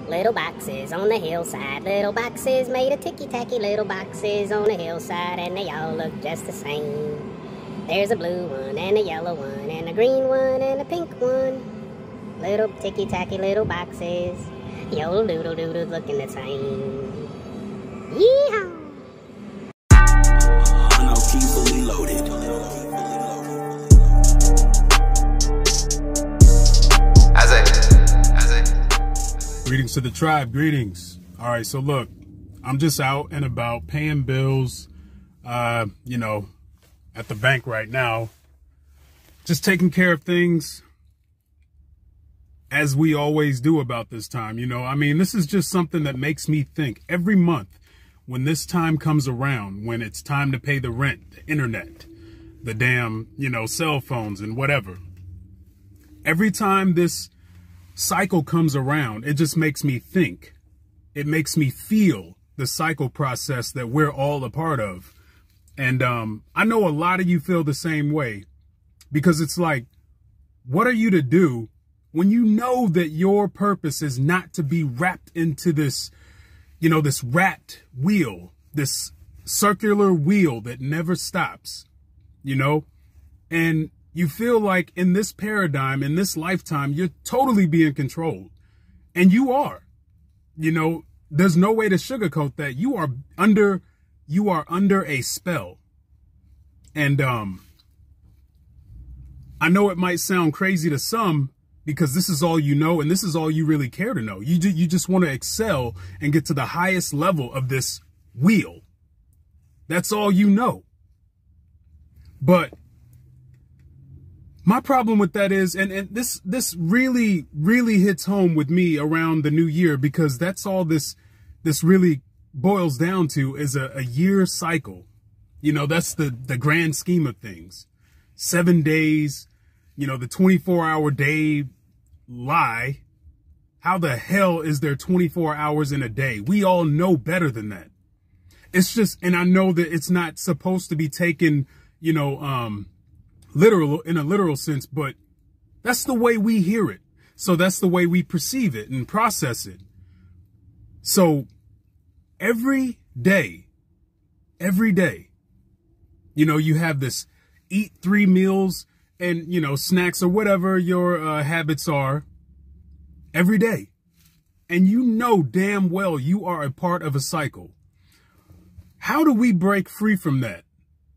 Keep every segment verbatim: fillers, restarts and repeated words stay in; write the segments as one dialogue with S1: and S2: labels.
S1: Little boxes on the hillside, little boxes made of ticky-tacky little boxes on the hillside, and they all look just the same. There's a blue one, and a yellow one, and a green one, and a pink one. Little ticky-tacky little boxes, yo-doodle-doodle looking the same. Yeehaw!
S2: Mono key fully loaded.
S3: Greetings to the tribe, greetings. All right, so look, I'm just out and about paying bills, uh, you know, at the bank right now, just taking care of things as we always do about this time. You know, I mean, this is just something that makes me think every month when this time comes around, when it's time to pay the rent, the internet, the damn, you know, cell phones and whatever. Every time this cycle comes around, it just makes me think. It makes me feel the cycle process that we're all a part of. And um, I know a lot of you feel the same way, because it's like, what are you to do when you know that your purpose is not to be wrapped into this, you know, this rat wheel, this circular wheel that never stops, you know? And you feel like in this paradigm, in this lifetime, you're totally being controlled. And you are. You know, there's no way to sugarcoat that. You are under, you are under a spell. And um, I know it might sound crazy to some, because this is all you know, and this is all you really care to know. You, ju you just want to excel and get to the highest level of this wheel. That's all you know. But my problem with that is, and, and this this really, really hits home with me around the new year, because that's all this this really boils down to, is a, a year cycle. You know, that's the, the grand scheme of things. Seven days, you know, the twenty-four hour day lie. How the hell is there twenty-four hours in a day? We all know better than that. It's just, and I know that it's not supposed to be taken, you know, um, literal in a literal sense, but that's the way we hear it. So that's the way we perceive it and process it. So every day, every day, you know, you have this eat three meals and, you know, snacks or whatever your uh, habits are every day. And you know damn well you are a part of a cycle. How do we break free from that?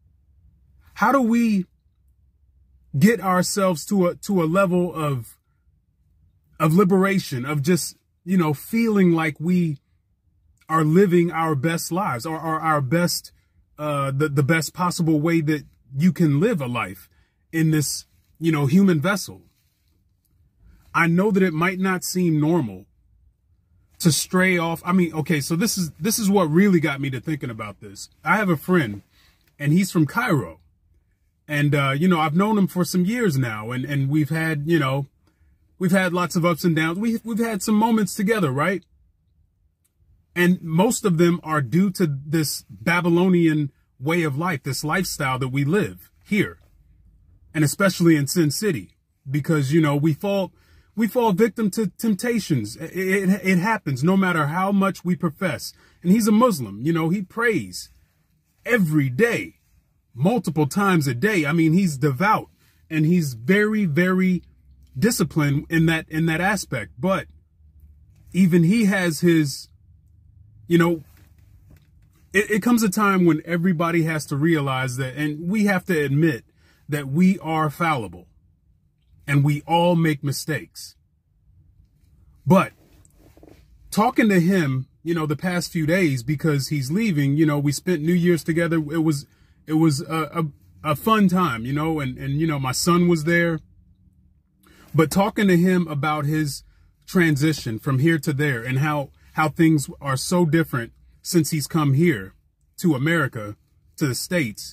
S3: How do we get ourselves to a to a level of of liberation, of just, you know, feeling like we are living our best lives, or, or our best, uh, the, the best possible way that you can live a life in this, you know, human vessel? I know that it might not seem normal to stray off. I mean, okay, so this is this is what really got me to thinking about this. I have a friend, and he's from Cairo. And, uh, you know, I've known him for some years now, and, and we've had, you know, we've had lots of ups and downs. We, we've had some moments together, right? And most of them are due to this Babylonian way of life, this lifestyle that we live here, and especially in Sin City, because, you know, we fall, we fall victim to temptations. It, it, it happens no matter how much we profess. And he's a Muslim, you know, he prays every day. Multiple times a day. I mean, he's devout, and he's very, very disciplined in that in that aspect. But even he has his, you know, it, it comes a time when everybody has to realize that, and we have to admit that we are fallible, and we all make mistakes. But talking to him, you know, the past few days, because he's leaving, you know, we spent New Year's together. It was It was a, a, a fun time, you know, and, and, you know, my son was there. But talking to him about his transition from here to there, and how, how things are so different since he's come here to America, to the States.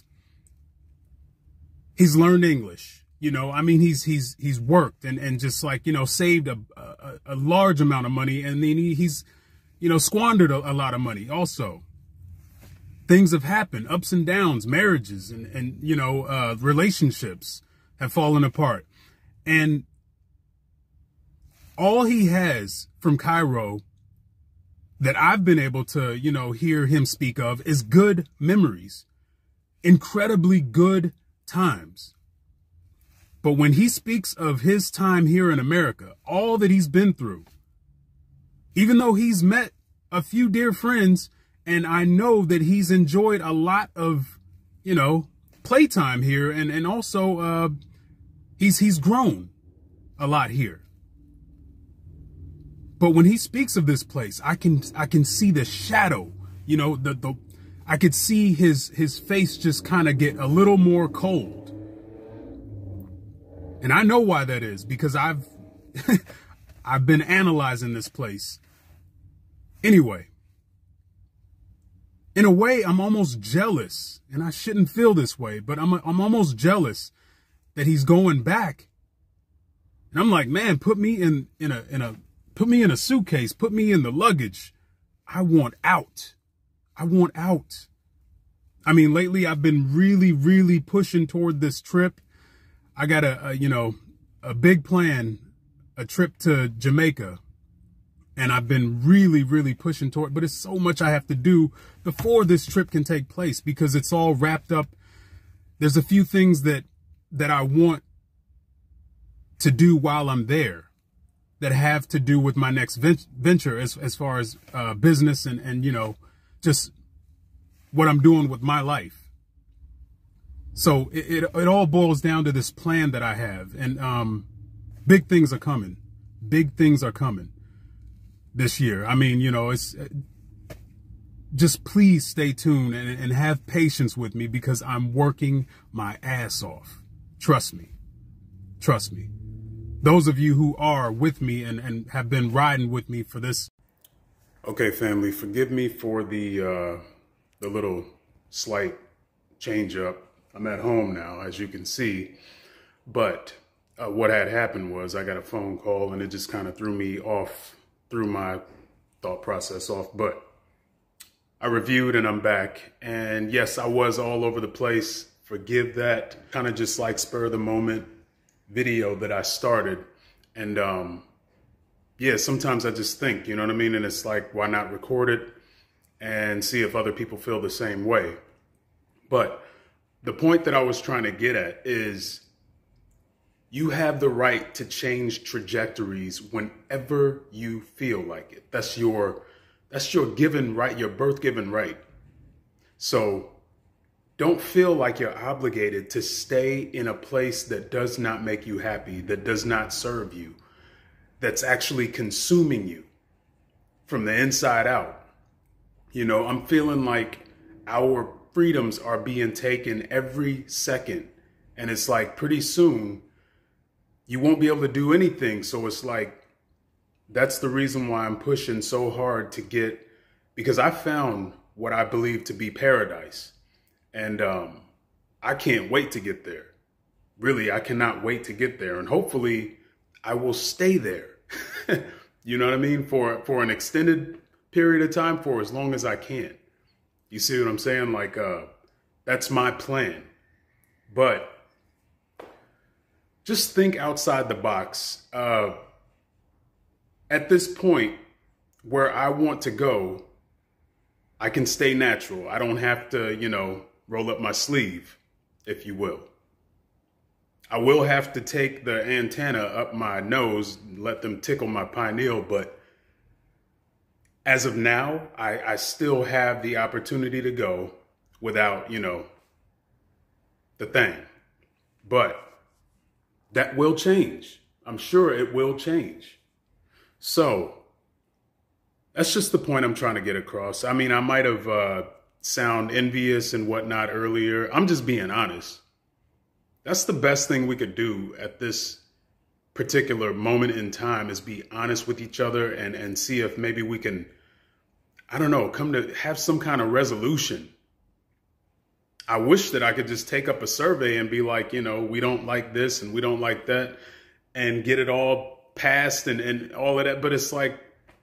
S3: He's learned English, you know, I mean, he's, he's, he's worked and, and just like, you know, saved a, a, a large amount of money. And then he, he's, you know, squandered a, a lot of money also. Things have happened, ups and downs, marriages and, and you know, uh, relationships have fallen apart. And all he has from Cairo that I've been able to, you know, hear him speak of is good memories, incredibly good times. But when he speaks of his time here in America, all that he's been through, even though he's met a few dear friends, and I know that he's enjoyed a lot of, you know, playtime here, and, and also uh, he's he's grown a lot here. But when he speaks of this place, I can I can see the shadow, you know, the the I could see his his face just kind of get a little more cold. And I know why that is, because I've I've been analyzing this place. Anyway, in a way, I'm almost jealous, and I shouldn't feel this way, but I'm I'm almost jealous that he's going back. And I'm like, man, put me in in a in a put me in a suitcase, put me in the luggage. I want out. I want out. I mean, lately I've been really, really pushing toward this trip. I got a, a you know, a big plan, a trip to Jamaica. And I've been really, really pushing toward, but it's so much I have to do before this trip can take place, because it's all wrapped up. There's a few things that, that I want to do while I'm there that have to do with my next venture as, as far as uh, business and, and, you know, just what I'm doing with my life. So it, it, it all boils down to this plan that I have, and um, big things are coming. Big things are coming this year. I mean, you know, it's just please stay tuned and, and have patience with me, because I'm working my ass off. Trust me. Trust me. Those of you who are with me and, and have been riding with me for this. Okay, family, forgive me for the, uh, the little slight change up. I'm at home now, as you can see, but uh, what had happened was I got a phone call, and it just kind of threw me off, threw my thought process off. But I reviewed and I'm back, and yes, I was all over the place. Forgive that kind of just like spur of the moment video that I started. And um, yeah, sometimes I just think, you know what I mean? And it's like, why not record it and see if other people feel the same way? But the point that I was trying to get at is you have the right to change trajectories whenever you feel like it. That's your, that's your given right, your birth given right. So don't feel like you're obligated to stay in a place that does not make you happy, that does not serve you, that's actually consuming you from the inside out. You know, I'm feeling like our freedoms are being taken every second. And it's like pretty soon you won't be able to do anything. So it's like, that's the reason why I'm pushing so hard to get, because I found what I believe to be paradise. And um, I can't wait to get there. Really, I cannot wait to get there. And hopefully I will stay there. You know what I mean? For, for an extended period of time, for as long as I can. You see what I'm saying? Like, uh, that's my plan. But just think outside the box. Uh, at this point where I want to go, I can stay natural. I don't have to, you know, roll up my sleeve, if you will. I will have to take the antenna up my nose, let them tickle my pineal, but as of now, I, I still have the opportunity to go without, you know, the thing. But that will change. I'm sure it will change. So that's just the point I'm trying to get across. I mean, I might have uh, sound envious and whatnot earlier. I'm just being honest. That's the best thing we could do at this particular moment in time, is be honest with each other and, and see if maybe we can, I don't know, come to have some kind of resolution. I wish that I could just take up a survey and be like, you know, we don't like this and we don't like that, and get it all passed and, and all of that. But it's like,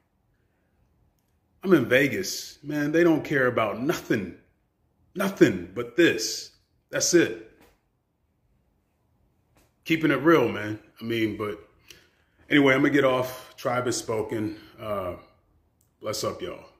S3: I'm in Vegas, man. They don't care about nothing, nothing but this. That's it. Keeping it real, man. I mean, but anyway, I'm gonna get off. Tribe has spoken. Uh, Bless up, y'all.